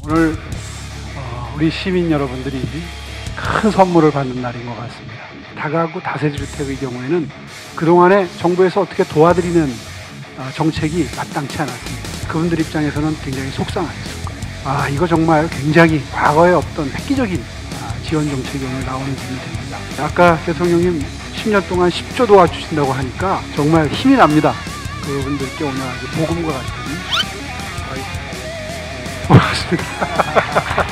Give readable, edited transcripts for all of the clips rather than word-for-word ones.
오늘 우리 시민 여러분들이 큰 선물을 받는 날인 것 같습니다. 다가구 다세대 주택의 경우에는 그동안에 정부에서 어떻게 도와드리는 정책이 마땅치 않았습니다. 그분들 입장에서는 굉장히 속상하셨을 거예요. 이거 정말 굉장히 과거에 없던 획기적인 지원 정책이 오늘 나오는 부분이 됩니다. 아까 대통령님 10년 동안 10조 도와주신다고 하니까 정말 힘이 납니다. 그분들께 오늘 아주 복음과 같은 고맙습니다.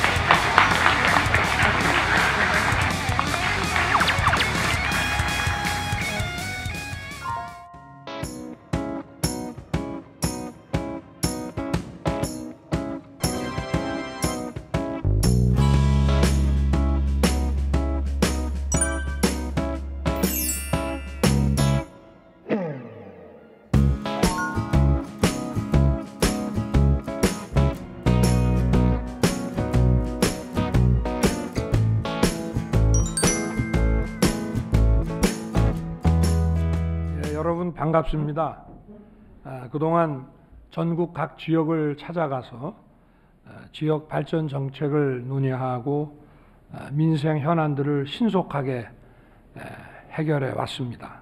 여러분 반갑습니다. 그동안 전국 각 지역을 찾아가서 지역 발전 정책을 논의하고 민생 현안들을 신속하게 해결해 왔습니다.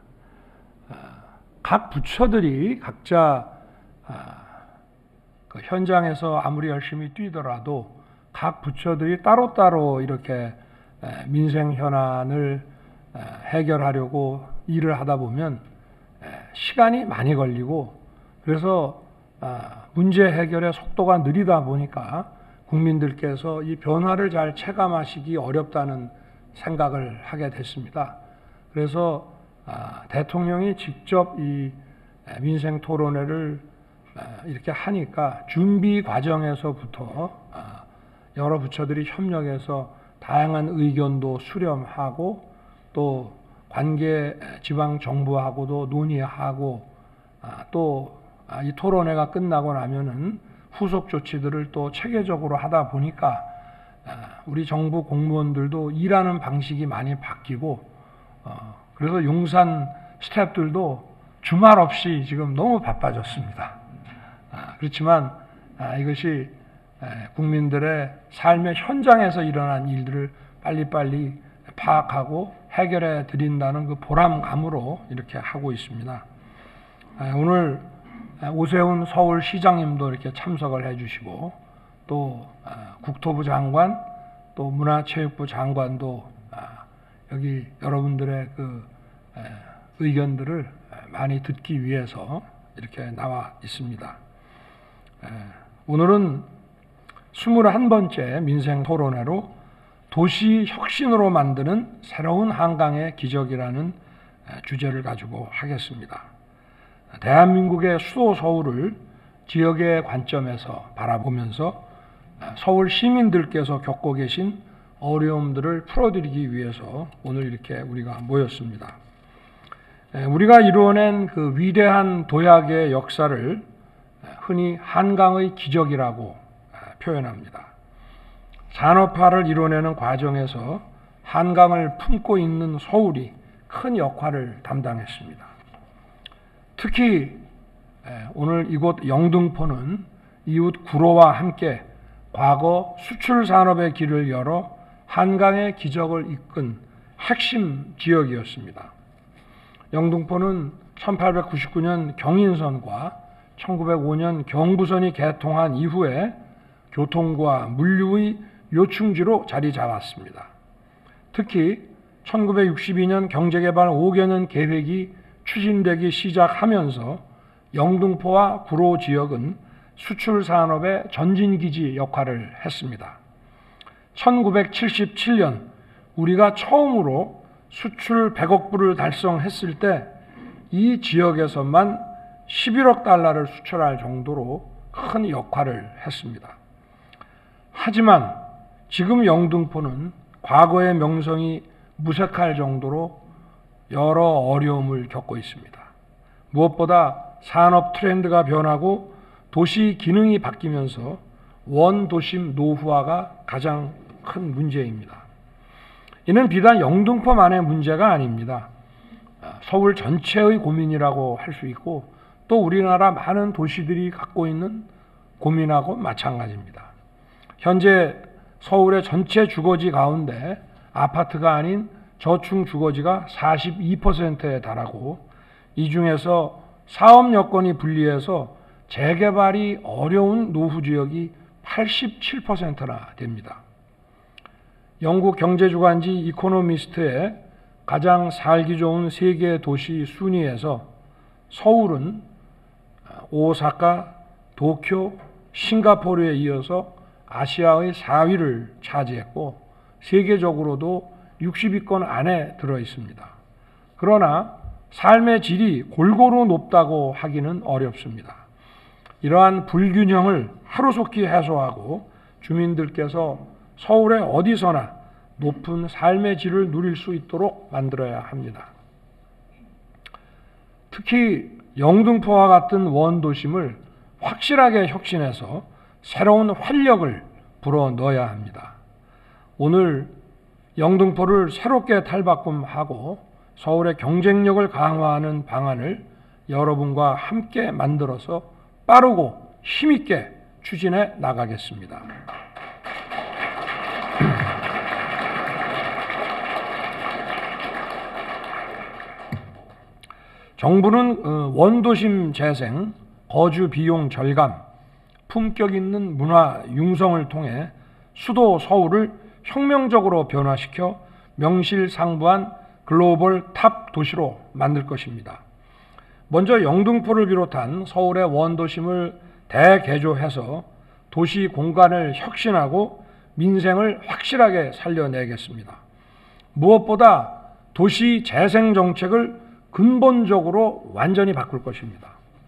각 부처들이 각자 그 현장에서 아무리 열심히 뛰더라도 각 부처들이 따로따로 이렇게 민생 현안을 해결하려고 일을 하다 보면 시간이 많이 걸리고, 그래서 문제 해결의 속도가 느리다 보니까 국민들께서 이 변화를 잘 체감하시기 어렵다는 생각을 하게 됐습니다. 그래서 대통령이 직접 이 민생 토론회를 이렇게 하니까 준비 과정에서부터 여러 부처들이 협력해서 다양한 의견도 수렴하고 또 관계 지방 정부하고도 논의하고 또 이 토론회가 끝나고 나면은 후속 조치들을 또 체계적으로 하다 보니까 우리 정부 공무원들도 일하는 방식이 많이 바뀌고, 그래서 용산 스태프들도 주말 없이 지금 너무 바빠졌습니다. 그렇지만 이것이 국민들의 삶의 현장에서 일어난 일들을 빨리빨리 파악하고 해결해 드린다는 그 보람감으로 이렇게 하고 있습니다. 오늘 오세훈 서울시장님도 이렇게 참석을 해주시고, 또 국토부 장관, 또 문화체육부 장관도 여기 여러분들의 그 의견들을 많이 듣기 위해서 이렇게 나와 있습니다. 오늘은 21번째 민생 토론회로 도시 혁신으로 만드는 새로운 한강의 기적이라는 주제를 가지고 하겠습니다. 대한민국의 수도 서울을 지역의 관점에서 바라보면서 서울 시민들께서 겪고 계신 어려움들을 풀어드리기 위해서 오늘 이렇게 우리가 모였습니다. 우리가 이루어낸 그 위대한 도약의 역사를 흔히 한강의 기적이라고 표현합니다. 산업화를 이뤄내는 과정에서 한강을 품고 있는 서울이 큰 역할을 담당했습니다. 특히 오늘 이곳 영등포는 이웃 구로와 함께 과거 수출 산업의 길을 열어 한강의 기적을 이끈 핵심 지역이었습니다. 영등포는 1899년 경인선과 1905년 경부선이 개통한 이후에 교통과 물류의 요충지로 자리 잡았습니다. 특히 1962년 경제개발 5개년 계획이 추진되기 시작하면서 영등포와 구로 지역은 수출 산업의 전진기지 역할을 했습니다. 1977년 우리가 처음으로 수출 100억 불을 달성했을 때 이 지역에서만 11억 달러를 수출할 정도로 큰 역할을 했습니다. 하지만 지금 영등포는 과거의 명성이 무색할 정도로 여러 어려움을 겪고 있습니다. 무엇보다 산업 트렌드가 변하고 도시 기능이 바뀌면서 원도심 노후화가 가장 큰 문제입니다. 이는 비단 영등포만의 문제가 아닙니다. 서울 전체의 고민이라고 할 수 있고 또 우리나라 많은 도시들이 갖고 있는 고민하고 마찬가지입니다. 현재 서울의 전체 주거지 가운데 아파트가 아닌 저층 주거지가 42%에 달하고, 이 중에서 사업 여건이 불리해서 재개발이 어려운 노후 지역이 87%나 됩니다. 영국 경제주간지 이코노미스트의 가장 살기 좋은 세계 도시 순위에서 서울은 오사카, 도쿄, 싱가포르에 이어서 아시아의 4위를 차지했고 세계적으로도 60위권 안에 들어 있습니다. 그러나 삶의 질이 골고루 높다고 하기는 어렵습니다. 이러한 불균형을 하루속히 해소하고 주민들께서 서울의 어디서나 높은 삶의 질을 누릴 수 있도록 만들어야 합니다. 특히 영등포와 같은 원도심을 확실하게 혁신해서 새로운 활력을 불어넣어야 합니다. 오늘 영등포를 새롭게 탈바꿈하고 서울의 경쟁력을 강화하는 방안을 여러분과 함께 만들어서 빠르고 힘있게 추진해 나가겠습니다. 정부는 원도심 재생, 거주 비용 절감, 품격 있는 문화 융성을 통해 수도 서울을 혁명적으로 변화시켜 명실상부한 글로벌 탑 도시로 만들 것입니다. 먼저 영등포를 비롯한 서울의 원도심을 대개조해서 도시 공간을 혁신하고 민생을 확실하게 살려내겠습니다. 무엇보다 도시 재생 정책을 근본적으로 완전히 바꿀 것입니다.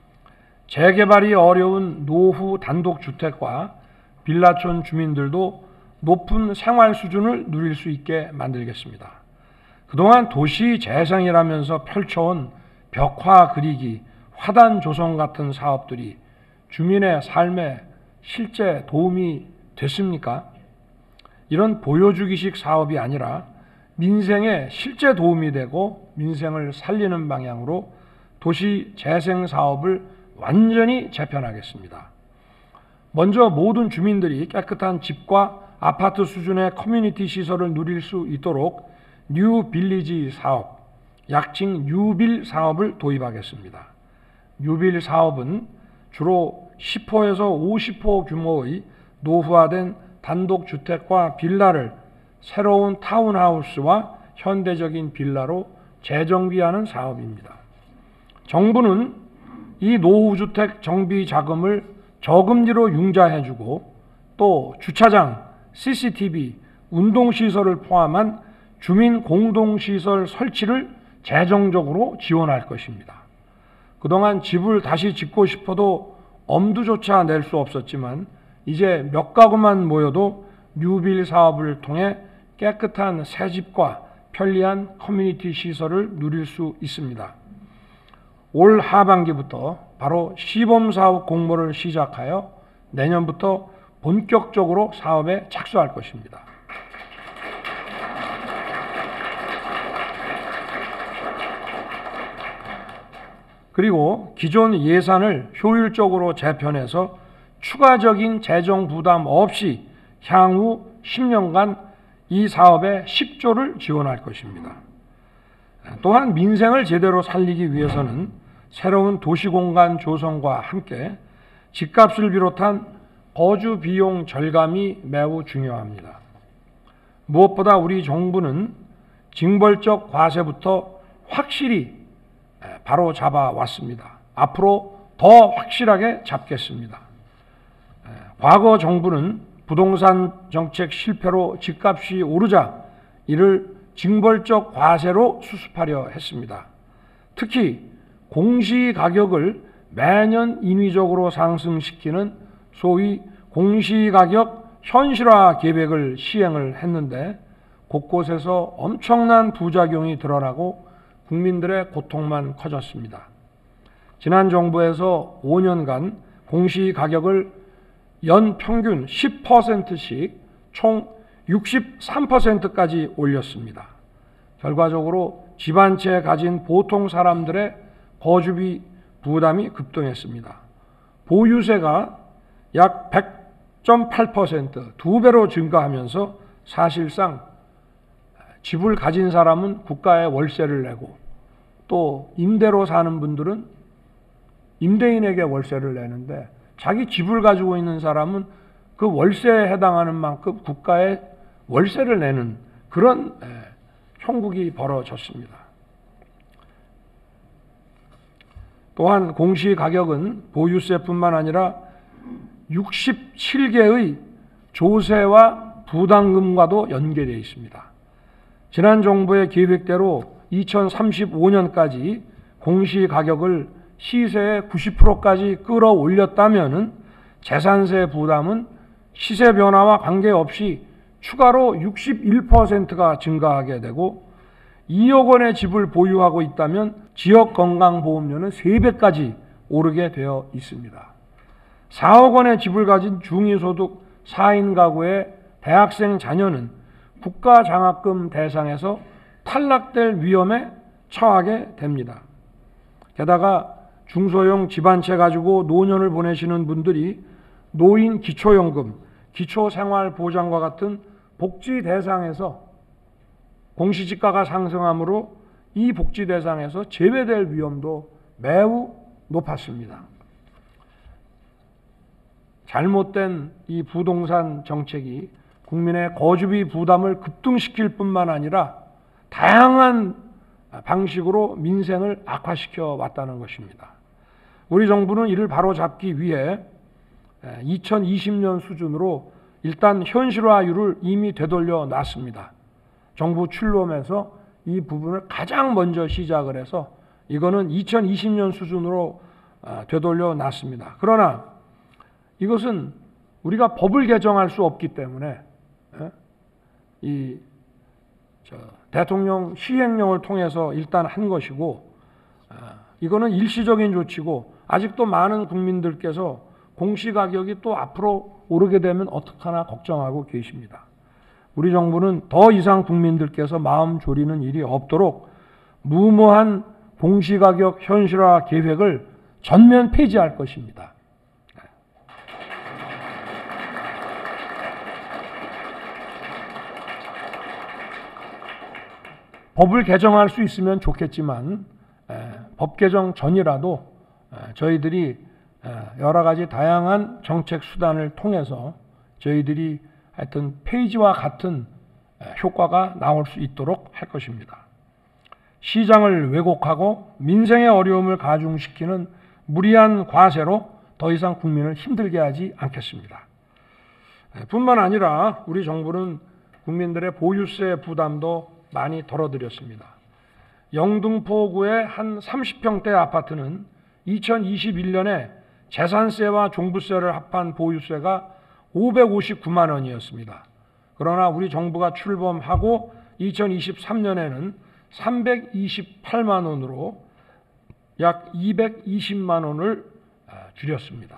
재개발이 어려운 노후 단독주택과 빌라촌 주민들도 높은 생활 수준을 누릴 수 있게 만들겠습니다. 그동안 도시 재생이라면서 펼쳐온 벽화 그리기, 화단 조성 같은 사업들이 주민의 삶에 실제 도움이 됐습니까? 이런 보여주기식 사업이 아니라 민생에 실제 도움이 되고 민생을 살리는 방향으로 도시 재생 사업을 완전히 재편하겠습니다. 먼저 모든 주민들이 깨끗한 집과 아파트 수준의 커뮤니티 시설을 누릴 수 있도록 뉴 빌리지 사업, 약칭 뉴빌 사업을 도입하겠습니다. 뉴빌 사업은 주로 10호에서 50호 규모의 노후화된 단독주택과 빌라를 새로운 타운하우스와 현대적인 빌라로 재정비하는 사업입니다. 정부는 이 노후주택 정비 자금을 저금리로 융자해주고 또 주차장, CCTV, 운동시설을 포함한 주민 공동시설 설치를 재정적으로 지원할 것입니다. 그동안 집을 다시 짓고 싶어도 엄두조차 낼 수 없었지만 이제 몇 가구만 모여도 뉴빌 사업을 통해 깨끗한 새집과 편리한 커뮤니티 시설을 누릴 수 있습니다. 올 하반기부터 바로 시범사업 공모를 시작하여 내년부터 본격적으로 사업에 착수할 것입니다. 그리고 기존 예산을 효율적으로 재편해서 추가적인 재정 부담 없이 향후 10년간 이 사업에 10조를 지원할 것입니다. 또한 민생을 제대로 살리기 위해서는 새로운 도시공간 조성과 함께 집값을 비롯한 거주 비용 절감이 매우 중요합니다. 무엇보다 우리 정부는 징벌적 과세부터 확실히 바로 잡아왔습니다. 앞으로 더 확실하게 잡겠습니다. 과거 정부는 부동산 정책 실패로 집값이 오르자 이를 징벌적 과세로 수습하려 했습니다. 특히 공시가격을 매년 인위적으로 상승시키는 소위 공시가격 현실화 계획을 시행을 했는데 곳곳에서 엄청난 부작용이 드러나고 국민들의 고통만 커졌습니다. 지난 정부에서 5년간 공시가격을 연 평균 10%씩 총 63%까지 올렸습니다. 결과적으로 집 한 채 가진 보통 사람들의 거주비 부담이 급등했습니다. 보유세가 약 10.8% 2배로 증가하면서 사실상 집을 가진 사람은 국가에 월세를 내고 또 임대로 사는 분들은 임대인에게 월세를 내는데 자기 집을 가지고 있는 사람은 그 월세에 해당하는 만큼 국가에 월세를 내는 그런 형국이 벌어졌습니다. 또한 공시가격은 보유세뿐만 아니라 67개의 조세와 부담금과도 연계되어 있습니다. 지난 정부의 계획대로 2035년까지 공시가격을 시세의 90%까지 끌어올렸다면 재산세 부담은 시세 변화와 관계없이 추가로 61%가 증가하게 되고 2억 원의 집을 보유하고 있다면 지역건강보험료는 3배까지 오르게 되어 있습니다. 4억 원의 집을 가진 중위소득 4인 가구의 대학생 자녀는 국가장학금 대상에서 탈락될 위험에 처하게 됩니다. 게다가 중소형 집안채 가지고 노년을 보내시는 분들이 노인 기초연금, 기초생활보장과 같은 복지 대상에서 공시지가가 상승하므로 이 복지 대상에서 제외될 위험도 매우 높았습니다. 잘못된 이 부동산 정책이 국민의 거주비 부담을 급등시킬 뿐만 아니라 다양한 방식으로 민생을 악화시켜 왔다는 것입니다. 우리 정부는 이를 바로잡기 위해 2020년 수준으로 일단 현실화율을 이미 되돌려 놨습니다. 정부 출범에서 이 부분을 가장 먼저 시작을 해서 이거는 2020년 수준으로 되돌려 놨습니다. 그러나 이것은 우리가 법을 개정할 수 없기 때문에 대통령 시행령을 통해서 일단 한 것이고 이거는 일시적인 조치고 아직도 많은 국민들께서 공시가격이 또 앞으로 오르게 되면 어떡하나 걱정하고 계십니다. 우리 정부는 더 이상 국민들께서 마음 졸이는 일이 없도록 무모한 공시가격 현실화 계획을 전면 폐지할 것입니다. 법을 개정할 수 있으면 좋겠지만 법 개정 전이라도 저희들이 여러 가지 다양한 정책 수단을 통해서 저희들이 하여튼 폐지와 같은 효과가 나올 수 있도록 할 것입니다. 시장을 왜곡하고 민생의 어려움을 가중시키는 무리한 과세로 더 이상 국민을 힘들게 하지 않겠습니다. 뿐만 아니라 우리 정부는 국민들의 보유세 부담도 많이 덜어드렸습니다. 영등포구의 한 30평대 아파트는 2021년에 재산세와 종부세를 합한 보유세가 559만 원이었습니다. 그러나 우리 정부가 출범하고 2023년에는 328만 원으로 약 220만 원을 줄였습니다.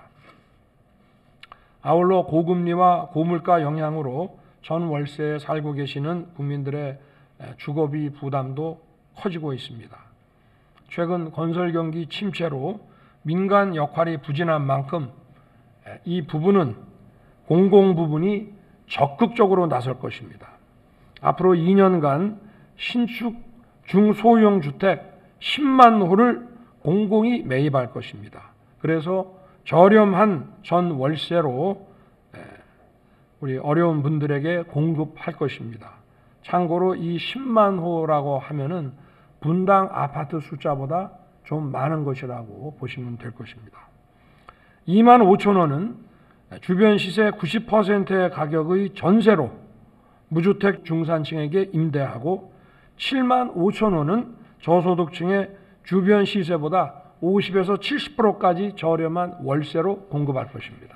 아울러 고금리와 고물가 영향으로 전 월세에 살고 계시는 국민들의 주거비 부담도 커지고 있습니다. 최근 건설 경기 침체로 민간 역할이 부진한 만큼 이 부분은 공공 부분이 적극적으로 나설 것입니다. 앞으로 2년간 신축 중소형 주택 10만 호를 공공이 매입할 것입니다. 그래서 저렴한 전 월세로 우리 어려운 분들에게 공급할 것입니다. 참고로 이 10만 호라고 하면은 분당 아파트 숫자보다 좀 많은 것이라고 보시면 될 것입니다. 2만 5천 원은 주변 시세 90%의 가격의 전세로 무주택 중산층에게 임대하고 7만 5천 원은 저소득층의 주변 시세보다 50에서 70%까지 저렴한 월세로 공급할 것입니다.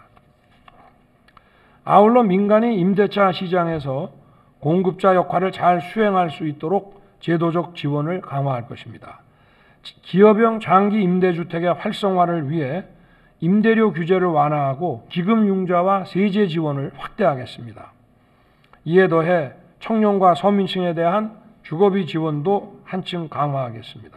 아울러 민간이 임대차 시장에서 공급자 역할을 잘 수행할 수 있도록 제도적 지원을 강화할 것입니다. 기업형 장기 임대주택의 활성화를 위해 임대료 규제를 완화하고 기금융자와 세제 지원을 확대하겠습니다. 이에 더해 청년과 서민층에 대한 주거비 지원도 한층 강화하겠습니다.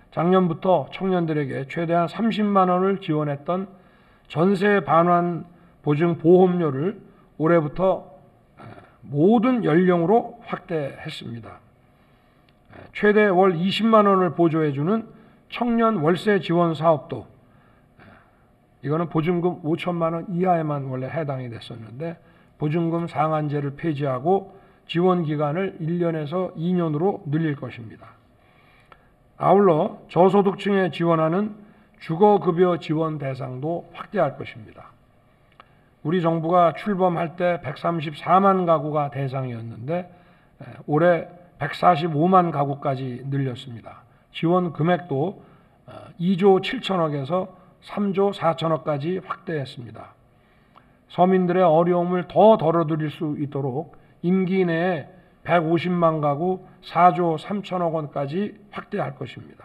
작년부터 청년들에게 최대한 30만 원을 지원했던 전세 반환 보증 보험료를 올해부터 모든 연령으로 확대했습니다. 최대 월 20만 원을 보조해주는 청년 월세 지원 사업도 이거는 보증금 5천만 원 이하에만 원래 해당이 됐었는데 보증금 상한제를 폐지하고 지원 기간을 1년에서 2년으로 늘릴 것입니다. 아울러 저소득층에 지원하는 주거급여 지원 대상도 확대할 것입니다. 우리 정부가 출범할 때 134만 가구가 대상이었는데 올해 145만 가구까지 늘렸습니다. 지원 금액도 2조 7천억에서 3조 4천억까지 확대했습니다. 서민들의 어려움을 더 덜어드릴 수 있도록 임기 내에 150만 가구 4조 3천억 원까지 확대할 것입니다.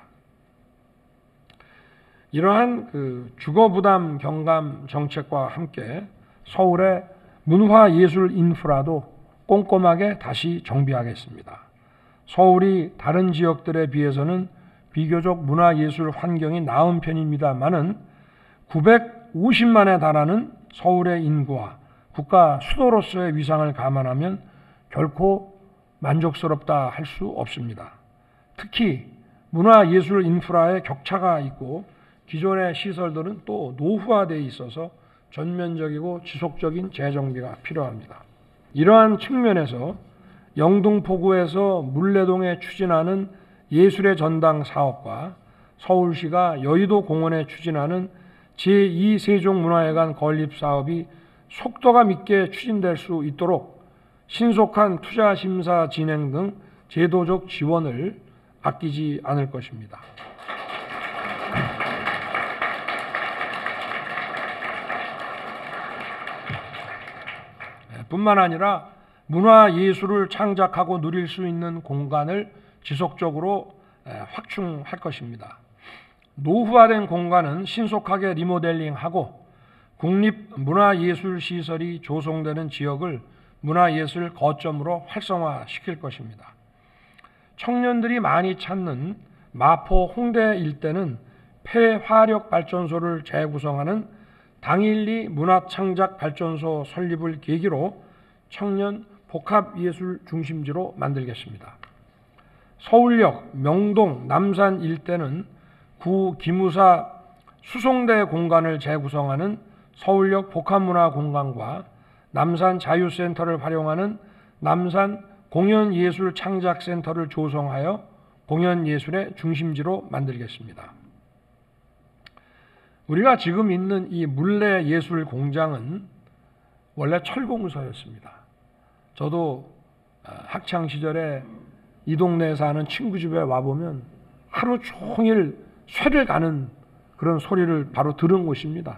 이러한 주거부담 경감 정책과 함께 서울의 문화예술 인프라도 꼼꼼하게 다시 정비하겠습니다. 서울이 다른 지역들에 비해서는 비교적 문화예술 환경이 나은 편입니다만은 950만에 달하는 서울의 인구와 국가 수도로서의 위상을 감안하면 결코 만족스럽다 할 수 없습니다. 특히 문화예술 인프라에 격차가 있고 기존의 시설들은 또 노후화되어 있어서 전면적이고 지속적인 재정비가 필요합니다. 이러한 측면에서 영등포구에서 물레동에 추진하는 예술의 전당 사업과 서울시가 여의도 공원에 추진하는 제2세종문화회관 건립 사업이 속도감 있게 추진될 수 있도록 신속한 투자 심사 진행 등 제도적 지원을 아끼지 않을 것입니다. 뿐만 아니라 문화예술을 창작하고 누릴 수 있는 공간을 지속적으로 확충할 것입니다. 노후화된 공간은 신속하게 리모델링하고 국립문화예술시설이 조성되는 지역을 문화예술 거점으로 활성화시킬 것입니다. 청년들이 많이 찾는 마포 홍대 일대는 폐화력발전소를 재구성하는 당일리 문화창작발전소 설립을 계기로 청년 복합예술 중심지로 만들겠습니다. 서울역, 명동, 남산 일대는 구 기무사 수송대 공간을 재구성하는 서울역 복합문화공간과 남산 자유센터를 활용하는 남산 공연예술창작센터를 조성하여 공연예술의 중심지로 만들겠습니다. 우리가 지금 있는 이 물레예술공장은 원래 철공소였습니다. 저도 학창시절에 이 동네에 사는 친구 집에 와보면 하루 종일 쇠를 가는 그런 소리를 바로 들은 곳입니다.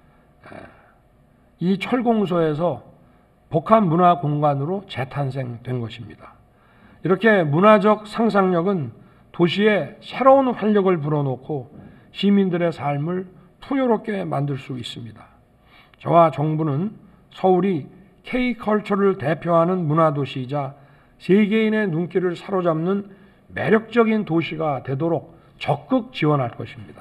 이 철공소에서 복합문화공간으로 재탄생된 것입니다. 이렇게 문화적 상상력은 도시에 새로운 활력을 불어넣고 시민들의 삶을 풍요롭게 만들 수 있습니다. 저와 정부는 서울이 K컬처를 대표하는 문화도시이자 세계인의 눈길을 사로잡는 매력적인 도시가 되도록 적극 지원할 것입니다.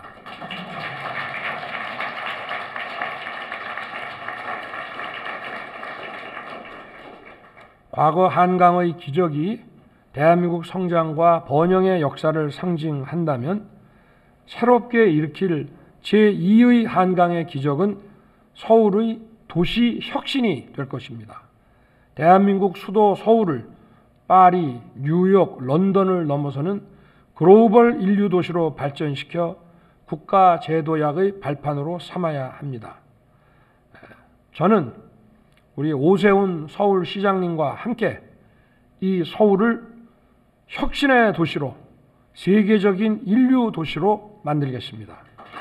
과거 한강의 기적이 대한민국 성장과 번영의 역사를 상징한다면 새롭게 일으킬 제2의 한강의 기적은 서울의 도시 혁신이 될 것입니다. 대한민국 수도 서울을 파리, 뉴욕, 런던을 넘어서는 글로벌 인류 도시로 발전시켜 국가 제도약의 발판으로 삼아야 합니다. 저는 우리 오세훈 서울시장님과 함께 이 서울을 혁신의 도시로, 세계적인 인류 도시로 만들겠습니다.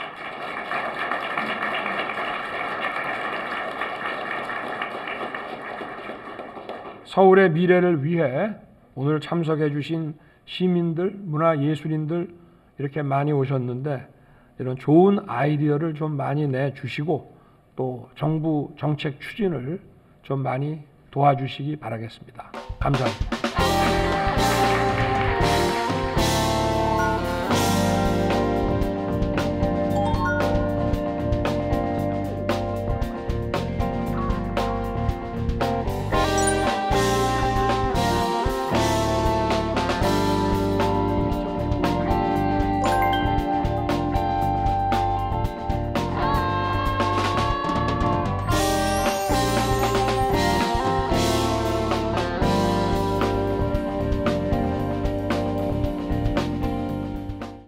서울의 미래를 위해 오늘 참석해 주신 시민들, 문화예술인들 이렇게 많이 오셨는데 이런 좋은 아이디어를 좀 많이 내주시고 또 정부 정책 추진을 좀 많이 도와주시기 바라겠습니다. 감사합니다.